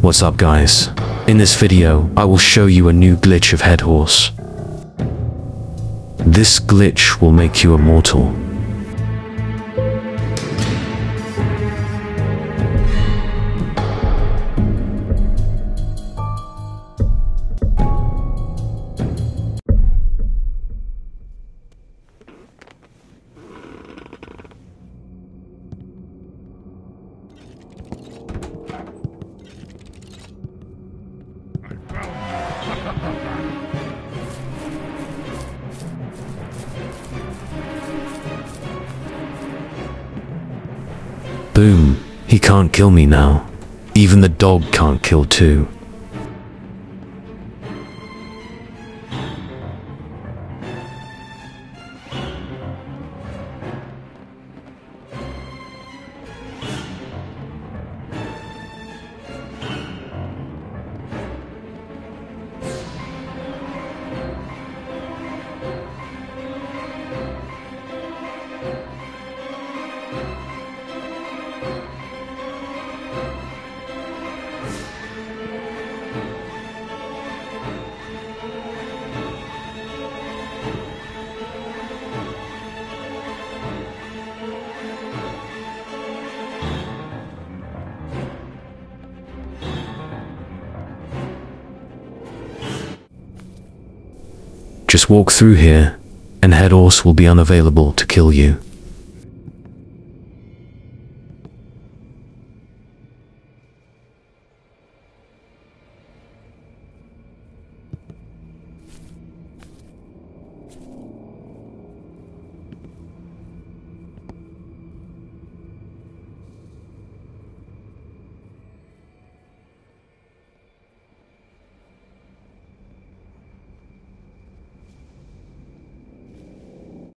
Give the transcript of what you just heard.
What's up guys? In this video, I will show you a new glitch of Headhorse. This glitch will make you immortal. Boom, he can't kill me now. Even the dog can't kill too. Just walk through here, and Headhorse will be unavailable to kill you.